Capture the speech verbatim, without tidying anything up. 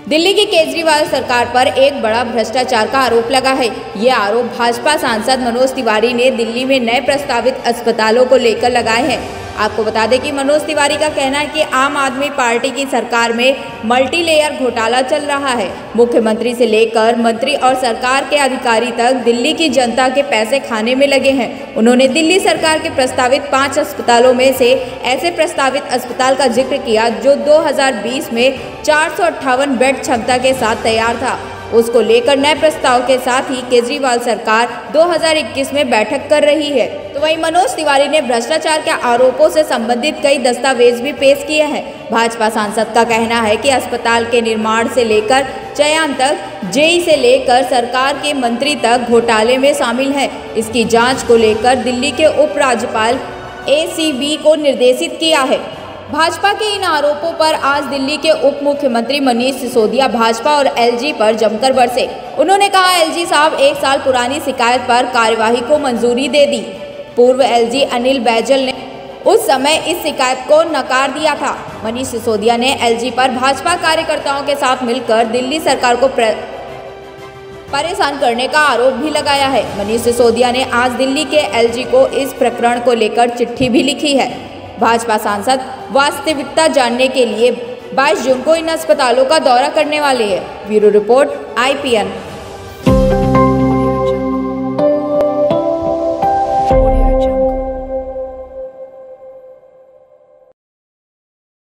दिल्ली की केजरीवाल सरकार पर एक बड़ा भ्रष्टाचार का आरोप लगा है। ये आरोप भाजपा सांसद मनोज तिवारी ने दिल्ली में नए प्रस्तावित अस्पतालों को लेकर लगाए हैं। आपको बता दें कि मनोज तिवारी का कहना है कि आम आदमी पार्टी की सरकार में मल्टी लेयर घोटाला चल रहा है। मुख्यमंत्री से लेकर मंत्री और सरकार के अधिकारी तक दिल्ली की जनता के पैसे खाने में लगे हैं। उन्होंने दिल्ली सरकार के प्रस्तावित पांच अस्पतालों में से ऐसे प्रस्तावित अस्पताल का जिक्र किया जो दो हज़ार बीस में चार सौ अट्ठावन बेड क्षमता के साथ तैयार था। उसको लेकर नए प्रस्ताव के साथ ही केजरीवाल सरकार दो हज़ार इक्कीस में बैठक कर रही है। तो वहीं मनोज तिवारी ने भ्रष्टाचार के आरोपों से संबंधित कई दस्तावेज भी पेश किए हैं। भाजपा सांसद का कहना है कि अस्पताल के निर्माण से लेकर चयन तक, जेई से लेकर सरकार के मंत्री तक घोटाले में शामिल है। इसकी जांच को लेकर दिल्ली के उपराज्यपाल एसीबी को निर्देशित किया है। भाजपा के इन आरोपों पर आज दिल्ली के उप मुख्यमंत्री मनीष सिसोदिया भाजपा और एलजी पर जमकर बरसे। उन्होंने कहा, एलजी साहब एक साल पुरानी शिकायत पर कार्यवाही को मंजूरी दे दी। पूर्व एलजी अनिल बैजल ने उस समय इस शिकायत को नकार दिया था। मनीष सिसोदिया ने एलजी पर भाजपा कार्यकर्ताओं के साथ मिलकर दिल्ली सरकार को परेशान करने का आरोप भी लगाया है। मनीष सिसोदिया ने आज दिल्ली के एलजी को इस प्रकरण को लेकर चिट्ठी भी लिखी है। भाजपा सांसद वास्तविकता जानने के लिए बाईस जून को इन अस्पतालों का दौरा करने वाले हैं। Bureau report I P N.